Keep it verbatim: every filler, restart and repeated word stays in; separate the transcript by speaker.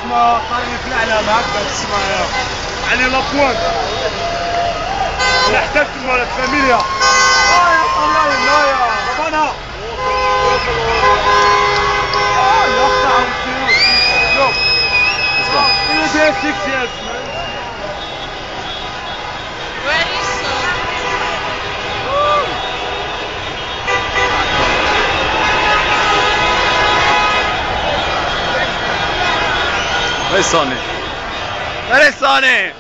Speaker 1: اسمها قرية الأعلام هكذا اسمها يعني لابوان نحتاج مال الفاميليا. اه يا طلال لا يا بابانا اه يا اخي عاوزين شوف هي فيها سكسي اسمها
Speaker 2: Where's Sonny? Where is Sonny?